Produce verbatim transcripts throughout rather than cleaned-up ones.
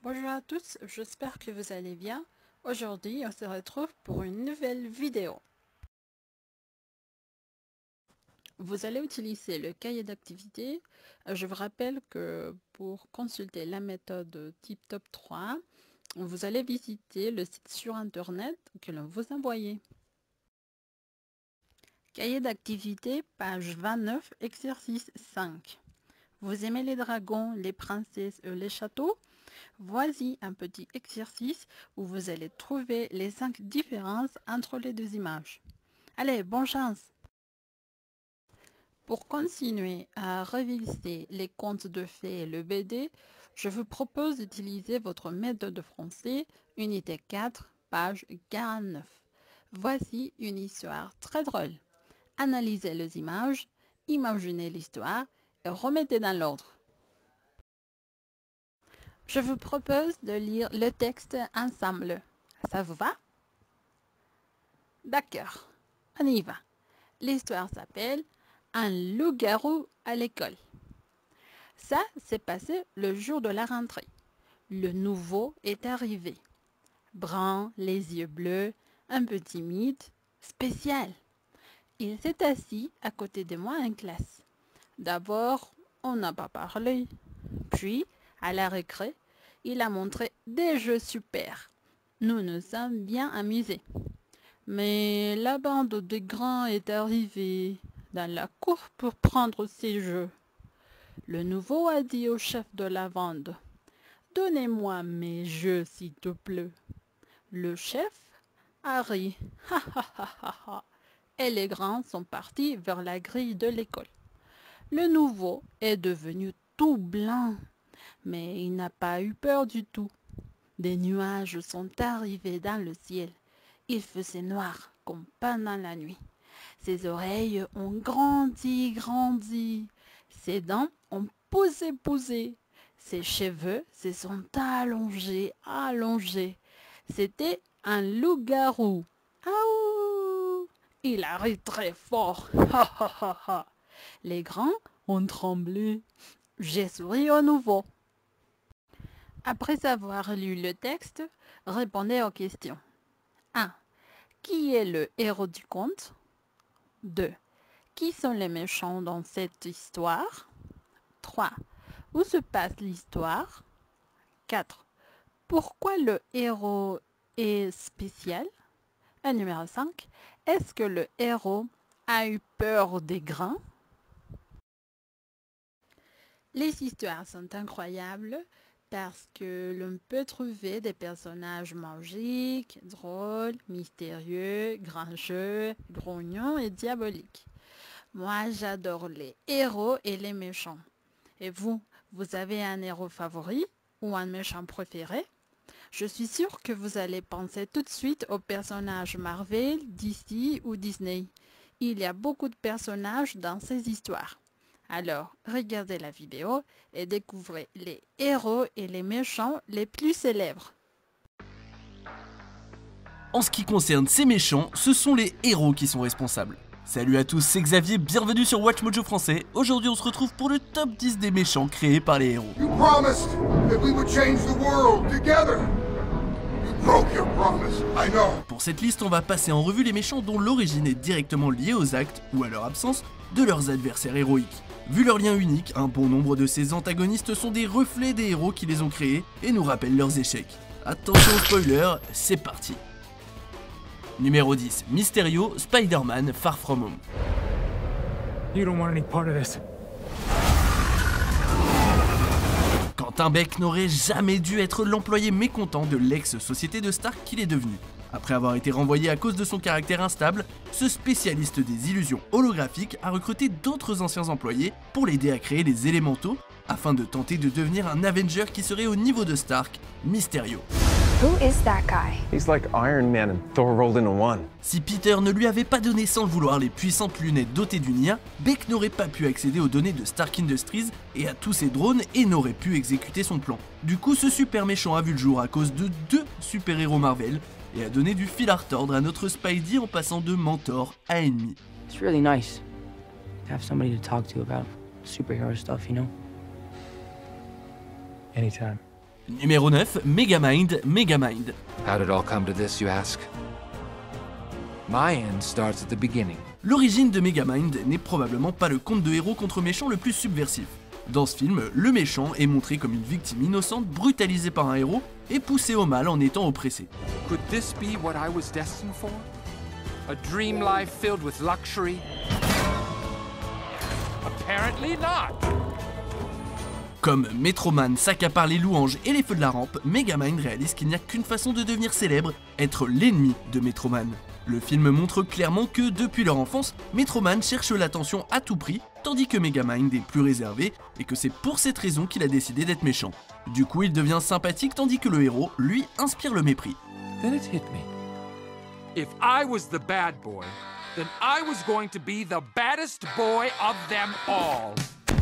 Bonjour à tous, j'espère que vous allez bien. Aujourd'hui, on se retrouve pour une nouvelle vidéo. Vous allez utiliser le cahier d'activité. Je vous rappelle que pour consulter la méthode TipTop trois, vous allez visiter le site sur internet que l'on vous a envoyé. Cahier d'activité, page vingt-neuf, exercice cinq. Vous aimez les dragons, les princesses et les châteaux? Voici un petit exercice où vous allez trouver les cinq différences entre les deux images. Allez, bonne chance! Pour continuer à réviser les contes de fées et le B D, je vous propose d'utiliser votre méthode de français, unité quatre, page quarante-neuf. Voici une histoire très drôle. Analysez les images, imaginez l'histoire et remettez dans l'ordre. Je vous propose de lire le texte ensemble. Ça vous va? D'accord, on y va. L'histoire s'appelle « Un loup-garou à l'école ». Ça s'est passé le jour de la rentrée. Le nouveau est arrivé. Brun, les yeux bleus, un peu timide, spécial. Il s'est assis à côté de moi en classe. D'abord, on n'a pas parlé. Puis, à la récré, il a montré des jeux super. Nous nous sommes bien amusés. Mais la bande des grands est arrivée dans la cour pour prendre ses jeux. Le nouveau a dit au chef de la bande, « Donnez-moi mes jeux, s'il te plaît. » Le chef a ri, « Ha ha ha ha ha !» Et les grands sont partis vers la grille de l'école. Le nouveau est devenu tout blanc, mais il n'a pas eu peur du tout. Des nuages sont arrivés dans le ciel. Il faisait noir comme pendant la nuit. Ses oreilles ont grandi, grandi. Ses dents ont poussé, poussé. Ses cheveux se sont allongés, allongés. C'était un loup-garou. Aouh! Il a ri très fort. Ha ha ha ha! Les grands ont tremblé. J'ai souri au nouveau. Après avoir lu le texte, répondez aux questions. un. Qui est le héros du conte? deux. Qui sont les méchants dans cette histoire? trois. Où se passe l'histoire? quatre. Pourquoi le héros est spécial? Et numéro cinq. Est-ce que le héros a eu peur des grains? Les histoires sont incroyables parce que l'on peut trouver des personnages magiques, drôles, mystérieux, grincheux, grognons et diaboliques. Moi, j'adore les héros et les méchants. Et vous, vous avez un héros favori ou un méchant préféré? Je suis sûre que vous allez penser tout de suite aux personnages Marvel, D C ou Disney. Il y a beaucoup de personnages dans ces histoires. Alors, regardez la vidéo et découvrez les héros et les méchants les plus célèbres. En ce qui concerne ces méchants, ce sont les héros qui sont responsables. Salut à tous, c'est Xavier, bienvenue sur Watch Mojo Français. Aujourd'hui on se retrouve pour le top dix des méchants créés par les héros. You promised that we would change the world together. You broke your promise, I know. Pour cette liste, on va passer en revue les méchants dont l'origine est directement liée aux actes, ou à leur absence, de leurs adversaires héroïques. Vu leur lien unique, un bon nombre de ces antagonistes sont des reflets des héros qui les ont créés et nous rappellent leurs échecs. Attention au spoiler, c'est parti. Numéro dix, Mysterio, Spider-Man, Far From Home. You don't want any part of this. Quentin Beck n'aurait jamais dû être l'employé mécontent de l'ex-société de Stark qu'il est devenu. Après avoir été renvoyé à cause de son caractère instable, ce spécialiste des illusions holographiques a recruté d'autres anciens employés pour l'aider à créer les élémentaux afin de tenter de devenir un Avenger qui serait au niveau de Stark, Mysterio. Who is that guy? He's like Iron Man and Thor rolled into one. Si Peter ne lui avait pas donné sans le vouloir les puissantes lunettes dotées d'une I A, Beck n'aurait pas pu accéder aux données de Stark Industries et à tous ses drones et n'aurait pu exécuter son plan. Du coup, ce super méchant a vu le jour à cause de deux super-héros Marvel et a donné du fil à retordre à notre Spidey en passant de mentor à ennemi. It's really nice to have somebody to talk to about superhero stuff, you know? Anytime. Numéro neuf, Megamind, Megamind. How did it all come to this, you ask? My end starts at the beginning. L'origine de Megamind n'est probablement pas le conte de héros contre méchant le plus subversif. Dans ce film, le méchant est montré comme une victime innocente brutalisée par un héros et poussée au mal en étant oppressé. Could this be what I was destined for? A dream life filled with luxury? Apparently not. Comme Metroman s'accapare les louanges et les feux de la rampe, Megamind réalise qu'il n'y a qu'une façon de devenir célèbre, être l'ennemi de Metroman. Le film montre clairement que, depuis leur enfance, Metroman cherche l'attention à tout prix, tandis que Megamind est plus réservé, et que c'est pour cette raison qu'il a décidé d'être méchant. Du coup, il devient sympathique tandis que le héros, lui, inspire le mépris. Then it hit me. If I was the bad boy, then I was going to be the baddest boy of them all.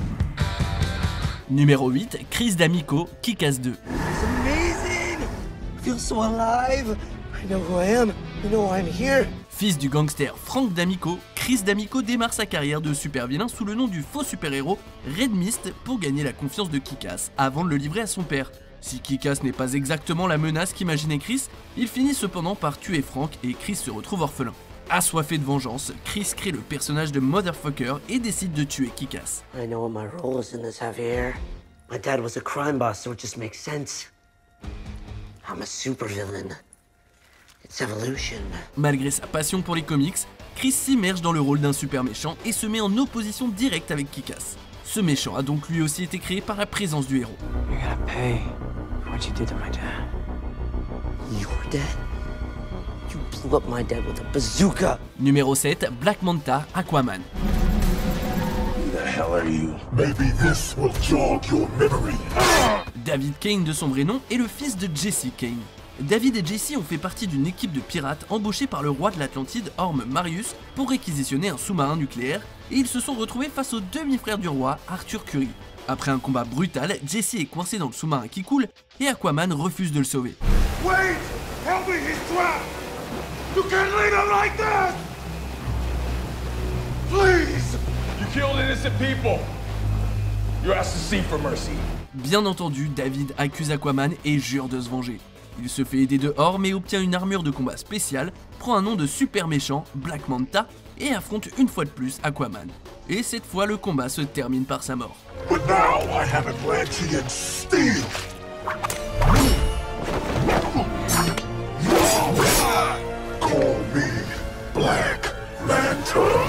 Numéro huit, Chris D'Amico, Kick-Ass deux. It's amazing! I feel so alive. I know who I am. I know why I'm here. Fils du gangster Frank D'Amico, Chris D'Amico démarre sa carrière de super-vilain sous le nom du faux super-héros Red Mist pour gagner la confiance de Kick-Ass avant de le livrer à son père. Si Kick-Ass n'est pas exactement la menace qu'imaginait Chris, il finit cependant par tuer Frank et Chris se retrouve orphelin. Assoiffé de vengeance, Chris crée le personnage de Motherfucker et décide de tuer Kick-Ass. I know what my role is in this Javier. My dad was a crime boss, so it just makes sense. I'm a supervillain. It's evolution. Malgré sa passion pour les comics, Chris s'immerge dans le rôle d'un super méchant et se met en opposition directe avec Kick-Ass. Ce méchant a donc lui aussi été créé par la présence du héros. You're gonna pay for what you did to my dad. Your dad? You blew up my dad with a bazooka. Numéro sept, Black Manta, Aquaman. Who the hell are you? Maybe this will jog your memory. David Kane de son vrai nom est le fils de Jesse Kane. David et Jesse ont fait partie d'une équipe de pirates embauchée par le roi de l'Atlantide, Orm Marius, pour réquisitionner un sous-marin nucléaire, et ils se sont retrouvés face au demi-frère du roi, Arthur Curry. Après un combat brutal, Jesse est coincé dans le sous-marin qui coule, et Aquaman refuse de le sauver. Wait! Help me, he's trapped! You can't leave him like that! Please! You killed innocent people! You asked to see for mercy. Bien entendu, David accuse Aquaman et jure de se venger. Il se fait aider de Orm et obtient une armure de combat spéciale, prend un nom de super méchant, Black Manta, et affronte une fois de plus Aquaman. Et cette fois, le combat se termine par sa mort. But now I have Atlantean steel! Call me Black Manta!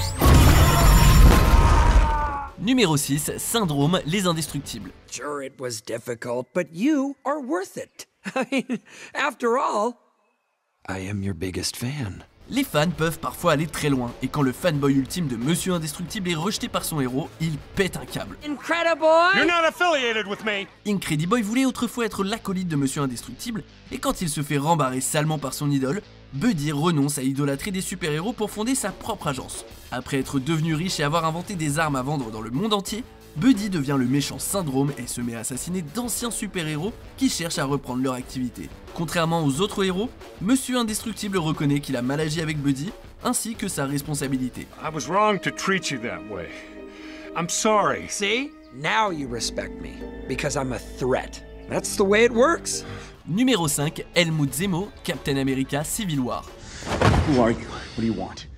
Numéro six, Syndrome, les indestructibles. Sure, it was difficult, but you are worth it. I mean, after all, I am your biggest fan. Les fans peuvent parfois aller très loin, et quand le fanboy ultime de Monsieur Indestructible est rejeté par son héros, il pète un câble. Incrediboy! You're not affiliated with me! Incrediboy voulait autrefois être l'acolyte de Monsieur Indestructible, et quand il se fait rembarrer salement par son idole, Buddy renonce à idolâtrer des super-héros pour fonder sa propre agence. Après être devenu riche et avoir inventé des armes à vendre dans le monde entier, Buddy devient le méchant Syndrome et se met à assassiner d'anciens super-héros qui cherchent à reprendre leur activité. Contrairement aux autres héros, Monsieur Indestructible reconnaît qu'il a mal agi avec Buddy, ainsi que sa responsabilité. I was wrong to treat you that way. I'm sorry. See? Now you respect me, because I'm a threat. That's the way it works. Numéro cinq, Helmut Zemo, Captain America Civil War. Who are you? What do you want?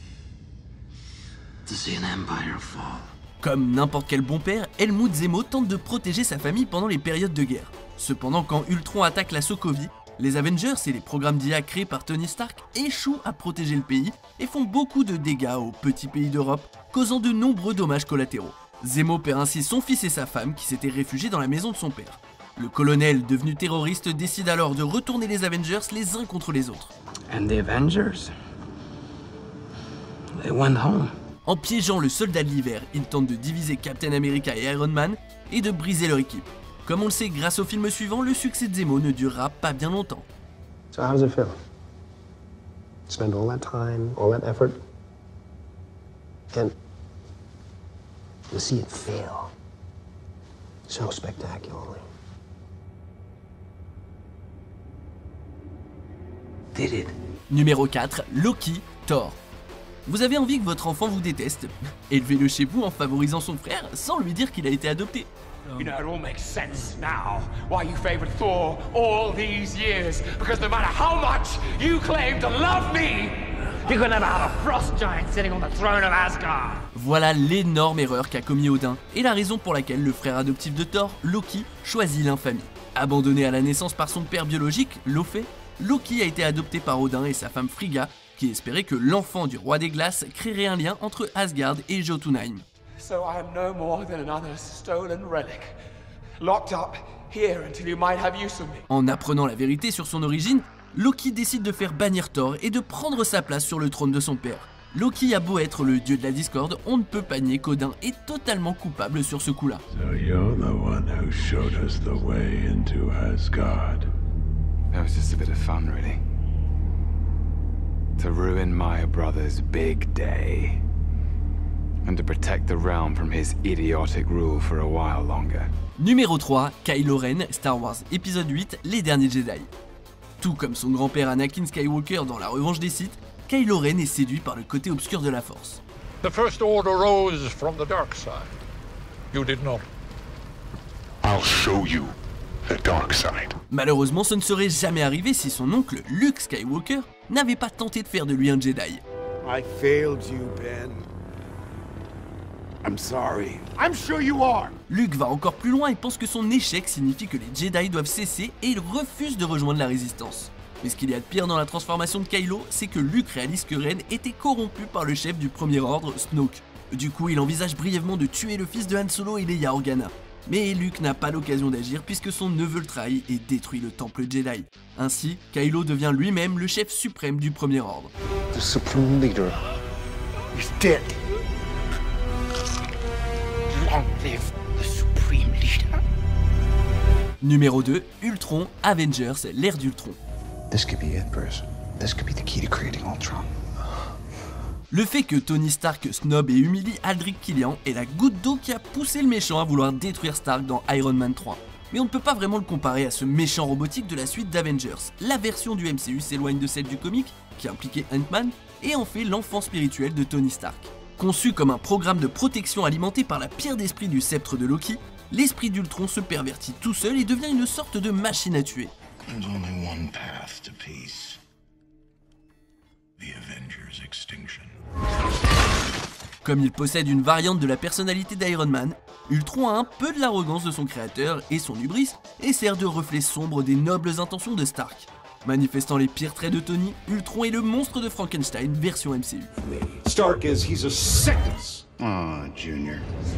To see an empire fall. Comme n'importe quel bon père, Helmut Zemo tente de protéger sa famille pendant les périodes de guerre. Cependant, quand Ultron attaque la Sokovie, les Avengers et les programmes d'I A créés par Tony Stark échouent à protéger le pays et font beaucoup de dégâts aux petits pays d'Europe, causant de nombreux dommages collatéraux. Zemo perd ainsi son fils et sa femme qui s'étaient réfugiés dans la maison de son père. Le colonel, devenu terroriste, décide alors de retourner les Avengers les uns contre les autres. And the Avengers? They went home. En piégeant le soldat de l'hiver, il tente de diviser Captain America et Iron Man et de briser leur équipe. Comme on le sait grâce au film suivant, le succès de Zemo ne durera pas bien longtemps. So how does it feel? Spend all that time, all that effort, and to see it fail so spectacularly. Did it? Numéro quatre, Loki, Thor. Vous avez envie que votre enfant vous déteste? Élevez-le chez vous en favorisant son frère sans lui dire qu'il a été adopté. You know, it all makes sense now why you favored Thor all these years. Because no matter how much you claim to love me, you could never have a frost giant sitting on the throne of Asgard. Voilà l'énorme erreur qu'a commis Odin, et la raison pour laquelle le frère adoptif de Thor, Loki, choisit l'infamie. Abandonné à la naissance par son père biologique, Lofé, Loki a été adopté par Odin et sa femme Frigga, qui espérait que l'enfant du roi des glaces créerait un lien entre Asgard et Jotunheim. So I am no more than another stolen relic, locked up here until you might have use of me. En apprenant la vérité sur son origine, Loki décide de faire bannir Thor et de prendre sa place sur le trône de son père. Loki a beau être le dieu de la discorde, on ne peut pas nier qu'Odin est totalement coupable sur ce coup-là. So you're the one who showed us the way into Asgard. That was just a bit of fun, really. To ruin my brother's big day. And to protect the realm from his idiotic rule for a while longer. Numéro trois, Kylo Ren, Star Wars épisode huit, Les Derniers Jedi. Tout comme son grand-père Anakin Skywalker dans La Revanche des Sith, Kylo Ren est séduit par le côté obscur de la Force. The First Order rose from the dark side. You did not. I'll show you the dark side. Malheureusement, ce ne serait jamais arrivé si son oncle Luke Skywalker n'avait pas tenté de faire de lui un Jedi. I failed you, Ben. I'm sorry. I'm sure you are. Luke va encore plus loin et pense que son échec signifie que les Jedi doivent cesser et il refuse de rejoindre la Résistance. Mais ce qu'il y a de pire dans la transformation de Kylo, c'est que Luke réalise que Ren était corrompu par le chef du Premier Ordre, Snoke. Du coup, il envisage brièvement de tuer le fils de Han Solo et Leia Organa. Mais Luke n'a pas l'occasion d'agir puisque son neveu le trahit et détruit le temple Jedi. Ainsi, Kylo devient lui-même le chef suprême du Premier Ordre. The Supreme Leader is dead. Long live the Supreme Leader. Numéro deux, Ultron, Avengers, l'ère d'Ultron. This could be it, Bruce. This could be the key to creating Ultron. Le fait que Tony Stark snob et humilie Aldrich Killian est la goutte d'eau qui a poussé le méchant à vouloir détruire Stark dans Iron Man trois. Mais on ne peut pas vraiment le comparer à ce méchant robotique de la suite d'Avengers. La version du M C U s'éloigne de celle du comic, qui impliquait Ant-Man, et en fait l'enfant spirituel de Tony Stark. Conçu comme un programme de protection alimenté par la pierre d'esprit du sceptre de Loki, l'esprit d'Ultron se pervertit tout seul et devient une sorte de machine à tuer. There's only one path to peace. The Avengers' extinction. Comme il possède une variante de la personnalité d'Iron Man, Ultron a un peu de l'arrogance de son créateur et son hubris et sert de reflet sombre des nobles intentions de Stark. Manifestant les pires traits de Tony, Ultron est le monstre de Frankenstein version M C U. Stark is, he's a sickness. Ah, Junior.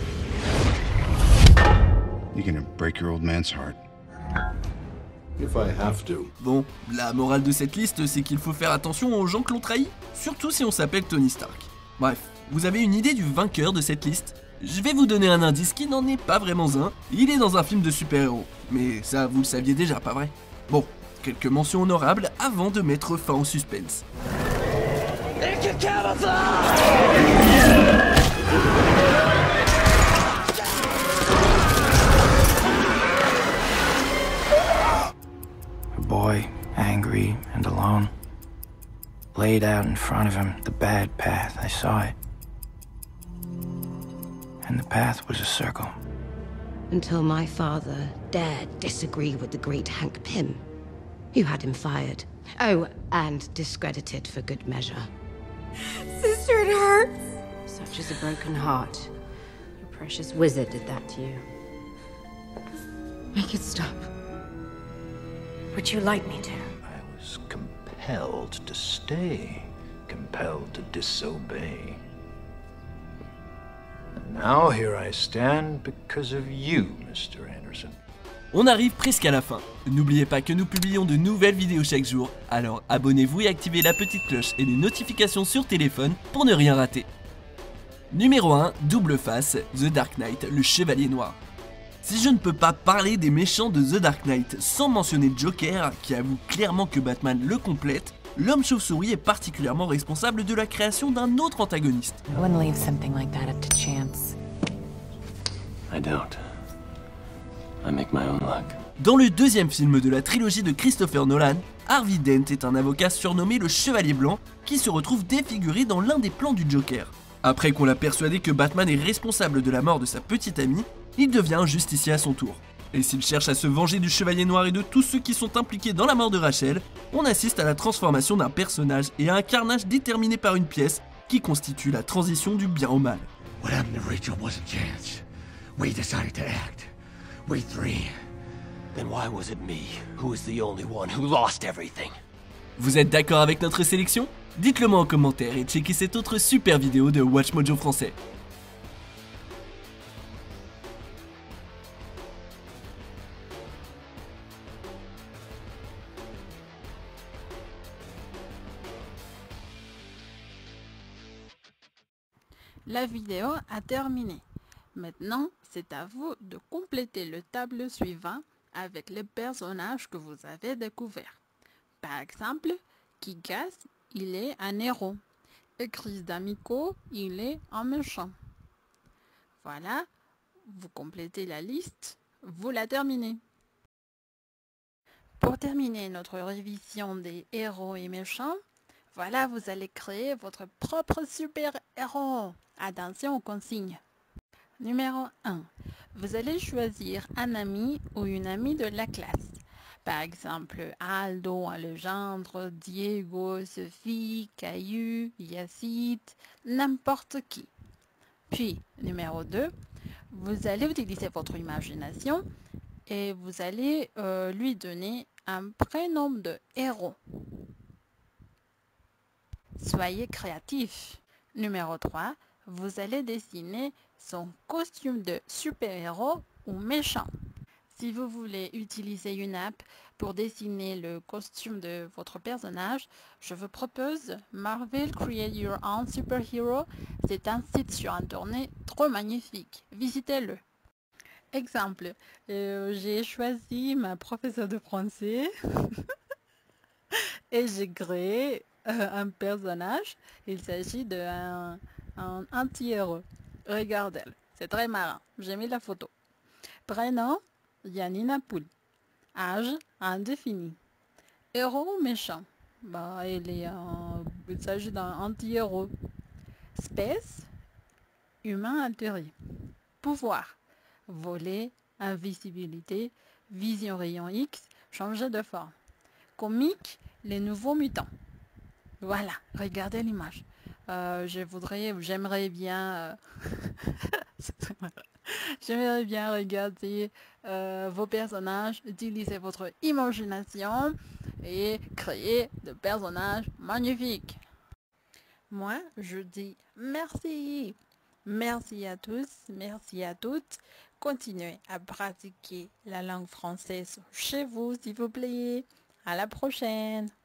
You're gonna break your old man's heart. If I have to. Bon, la morale de cette liste, c'est qu'il faut faire attention aux gens que l'on trahit, surtout si on s'appelle Tony Stark. Bref, vous avez une idée du vainqueur de cette liste? Je vais vous donner un indice qui n'en est pas vraiment un, il est dans un film de super-héros. Mais ça, vous le saviez déjà, pas vrai? Bon, quelques mentions honorables avant de mettre fin au suspense. A boy, angry and alone, laid out in front of him the bad path. I saw it. And the path was a circle. Until my father dared disagree with the great Hank Pym. You had him fired. Oh, and discredited for good measure. Sister, it hurts. Such is a broken heart. Your precious wizard did that to you. Make it stop. Would you like me to? I was compelled to stay, compelled to disobey. And now here I stand because of you, Mister Anderson. On arrive presque à la fin. N'oubliez pas que nous publions de nouvelles vidéos chaque jour, alors abonnez-vous et activez la petite cloche et les notifications sur téléphone pour ne rien rater. Numéro un, Double Face, The Dark Knight, le Chevalier Noir. Si je ne peux pas parler des méchants de The Dark Knight sans mentionner Joker, qui avoue clairement que Batman le complète, l'homme chauve-souris est particulièrement responsable de la création d'un autre antagoniste. I wouldn't leave something like that up to chance. I don't. I make my own luck. Dans le deuxième film de la trilogie de Christopher Nolan, Harvey Dent est un avocat surnommé le Chevalier Blanc qui se retrouve défiguré dans l'un des plans du Joker. Après qu'on l'a persuadé que Batman est responsable de la mort de sa petite amie, il devient un justicier à son tour. Et s'il cherche à se venger du Chevalier Noir et de tous ceux qui sont impliqués dans la mort de Rachel, on assiste à la transformation d'un personnage et à un carnage déterminé par une pièce qui constitue la transition du bien au mal. What happened to Rachel wasn't chance. We decided to act. We three. Then why was it me who was the only one who lost everything? Vous êtes d'accord avec notre sélection? Dites-le moi en commentaire et checkez cette autre super vidéo de WatchMojo français. La vidéo a terminé. Maintenant, c'est à vous de compléter le tableau suivant avec les personnages que vous avez découverts. Par exemple, Kick-Ass, il est un héros. Et Chris D'Amico, il est un méchant. Voilà, vous complétez la liste, vous la terminez. Pour terminer notre révision des héros et méchants, voilà, vous allez créer votre propre super-héros. Attention aux consignes. Numéro un. Vous allez choisir un ami ou une amie de la classe. Par exemple, Aldo, Alejandro, Diego, Sophie, Caillou, Yacine, n'importe qui. Puis, numéro deux. Vous allez utiliser votre imagination et vous allez euh, lui donner un prénom de héros. Soyez créatif. Numéro trois. Vous allez dessiner son costume de super-héros ou méchant. Si vous voulez utiliser une app pour dessiner le costume de votre personnage, je vous propose Marvel Create Your Own Superhero. C'est un site sur internet trop magnifique. Visitez-le. Exemple, euh, j'ai choisi ma professeure de français et j'ai créé euh, un personnage. Il s'agit d'un un anti-héros. Regardez-le, c'est très marrant. J'ai mis la photo. Prénom, Yanina Poul. Âge, indéfini. Héros ou méchant? Bah, il, est, euh, il s'agit d'un anti-héros. Espèce, humain altéré. Pouvoir, voler, invisibilité, vision rayon X, changer de forme. Comique, les nouveaux mutants. Voilà, regardez l'image. Euh, je voudrais, j'aimerais bien, euh, j'aimerais bien regarder euh, vos personnages, utiliser votre imagination et créer des personnages magnifiques. Moi, je dis merci. Merci à tous, merci à toutes. Continuez à pratiquer la langue française chez vous, s'il vous plaît. À la prochaine.